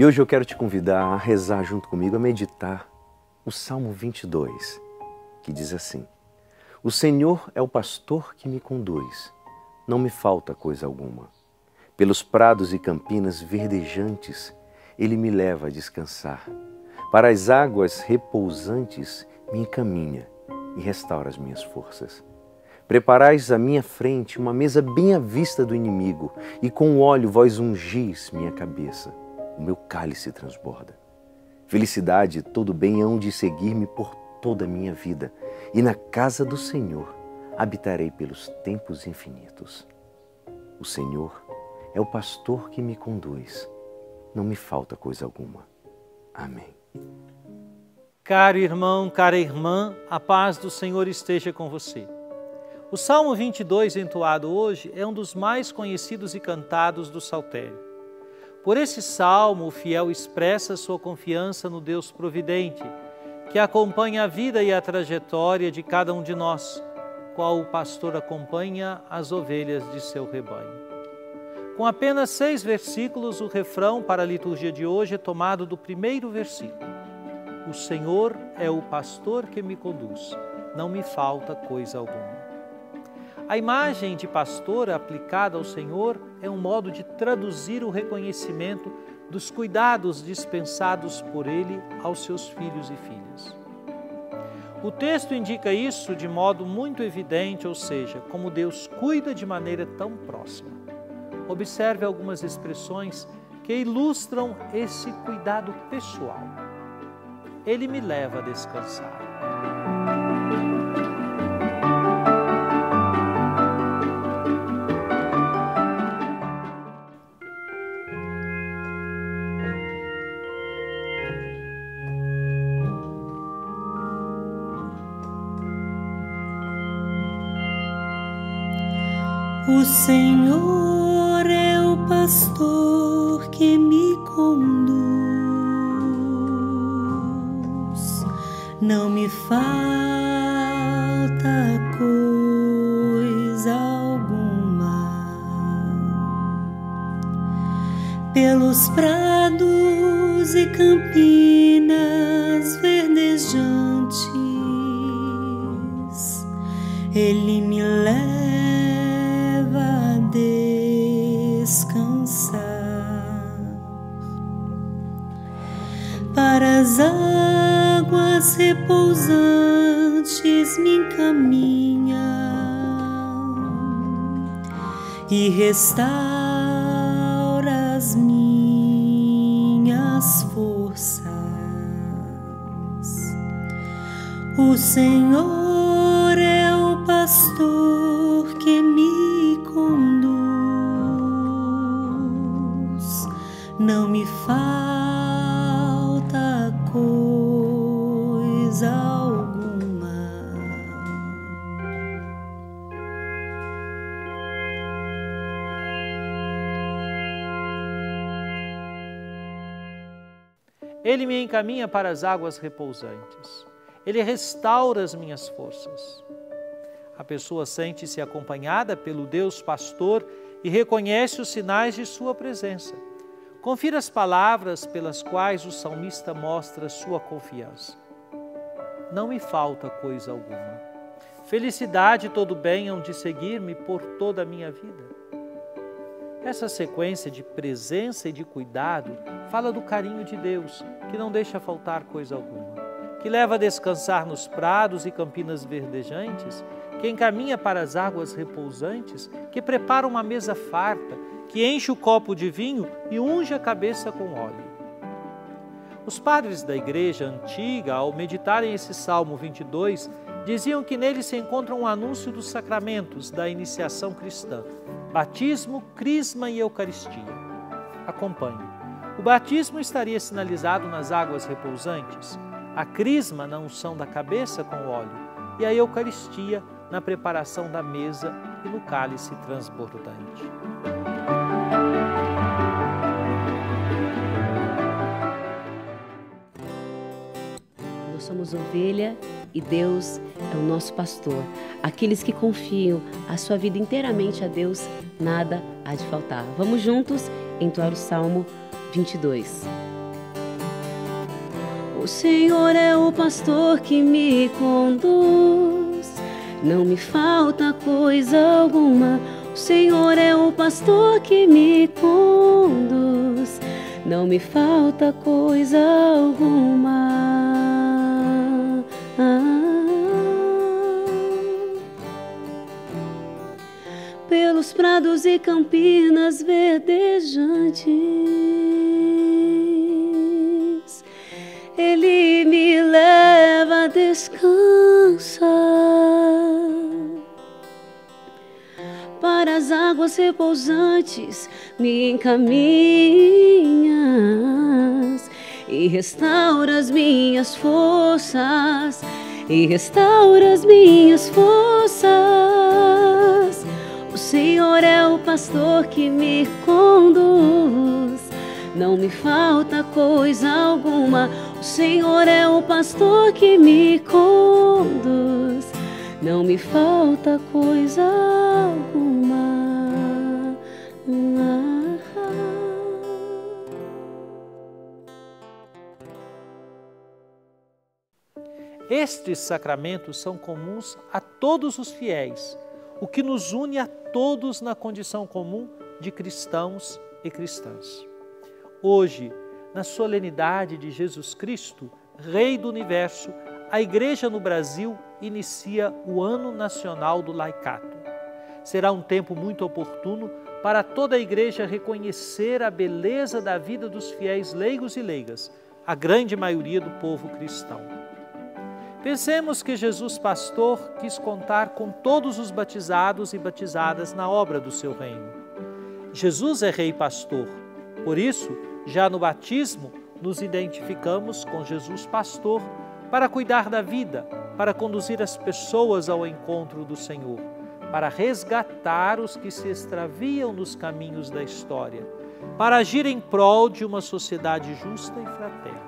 E hoje eu quero te convidar a rezar junto comigo, a meditar o Salmo 22, que diz assim: O Senhor é o pastor que me conduz, não me falta coisa alguma. Pelos prados e campinas verdejantes, Ele me leva a descansar. Para as águas repousantes me encaminha e restaura as minhas forças. Preparais à minha frente uma mesa bem à vista do inimigo, e com o óleo vós ungis minha cabeça. O meu cálice transborda. Felicidade e todo bem hão de seguir-me por toda a minha vida, e na casa do Senhor habitarei pelos tempos infinitos. O Senhor é o pastor que me conduz, não me falta coisa alguma. Amém. Caro irmão, cara irmã, a paz do Senhor esteja com você. O Salmo 22, entoado hoje, é um dos mais conhecidos e cantados do Saltério. Por esse salmo, o fiel expressa sua confiança no Deus providente, que acompanha a vida e a trajetória de cada um de nós, qual o pastor acompanha as ovelhas de seu rebanho. Com apenas 6 versículos, o refrão para a liturgia de hoje é tomado do primeiro versículo. O Senhor é o pastor que me conduz, não me falta coisa alguma. A imagem de pastor aplicada ao Senhor é um modo de traduzir o reconhecimento dos cuidados dispensados por Ele aos seus filhos e filhas. O texto indica isso de modo muito evidente, ou seja, como Deus cuida de maneira tão próxima. Observe algumas expressões que ilustram esse cuidado pessoal. Ele me leva a descansar. O Senhor é o pastor que me conduz, não me falta coisa alguma. Pelos prados e campinas verdejantes, Ele me leva a descansar. Para as águas repousantes me encaminha e restaura as minhas forças. O Senhor é o pastor que me conduz, não me falta coisa alguma. Ele me encaminha para as águas repousantes. Ele restaura as minhas forças. A pessoa sente-se acompanhada pelo Deus pastor e reconhece os sinais de sua presença. Confira as palavras pelas quais o salmista mostra sua confiança. Não me falta coisa alguma. Felicidade e todo bem hão de seguir-me por toda a minha vida. Essa sequência de presença e de cuidado fala do carinho de Deus, que não deixa faltar coisa alguma, que leva a descansar nos prados e campinas verdejantes, que encaminha para as águas repousantes, que prepara uma mesa farta, que enche o copo de vinho e unge a cabeça com óleo. Os padres da Igreja Antiga, ao meditarem esse Salmo 22, diziam que nele se encontra um anúncio dos sacramentos da iniciação cristã: batismo, crisma e eucaristia. Acompanhe. O batismo estaria sinalizado nas águas repousantes, a crisma na unção da cabeça com óleo e a eucaristia na preparação da mesa e no cálice transbordante. Nós somos ovelha e Deus é o nosso pastor. Aqueles que confiam a sua vida inteiramente a Deus, nada há de faltar. Vamos juntos entoar o Salmo 22. O Senhor é o pastor que me conduz, não me falta coisa alguma. O Senhor é o pastor que me conduz, não me falta coisa alguma. Pelos prados e campinas verdejantes, Ele me leva a descansar. Para as águas repousantes me encaminhas e restaura as minhas forças, e restaura as minhas forças. O Senhor é o pastor que me conduz, não me falta coisa alguma. O Senhor é o pastor que me conduz, não me falta coisa alguma. Estes sacramentos são comuns a todos os fiéis, o que nos une a todos na condição comum de cristãos e cristãs. Hoje, na solenidade de Jesus Cristo, Rei do Universo, a Igreja no Brasil inicia o Ano Nacional do Laicato. Será um tempo muito oportuno para toda a Igreja reconhecer a beleza da vida dos fiéis leigos e leigas, a grande maioria do povo cristão. Pensemos que Jesus Pastor quis contar com todos os batizados e batizadas na obra do seu reino. Jesus é Rei Pastor, por isso, já no batismo, nos identificamos com Jesus Pastor para cuidar da vida, para conduzir as pessoas ao encontro do Senhor, para resgatar os que se extraviam nos caminhos da história, para agir em prol de uma sociedade justa e fraterna.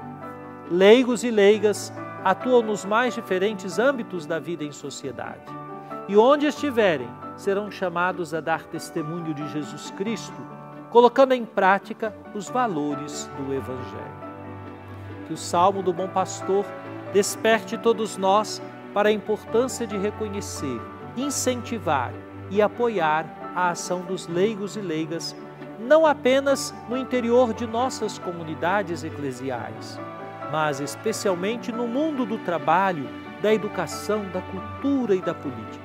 Leigos e leigas atuam nos mais diferentes âmbitos da vida em sociedade. E onde estiverem, serão chamados a dar testemunho de Jesus Cristo, colocando em prática os valores do Evangelho. Que o Salmo do Bom Pastor desperte todos nós para a importância de reconhecer, incentivar e apoiar a ação dos leigos e leigas, não apenas no interior de nossas comunidades eclesiais, mas especialmente no mundo do trabalho, da educação, da cultura e da política.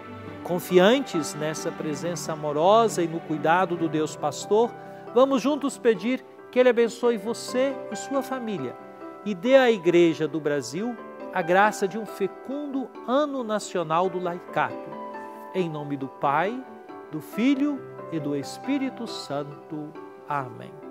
Confiantes nessa presença amorosa e no cuidado do Deus Pastor, vamos juntos pedir que Ele abençoe você e sua família e dê à Igreja do Brasil a graça de um fecundo Ano Nacional do Laicato. Em nome do Pai, do Filho e do Espírito Santo. Amém.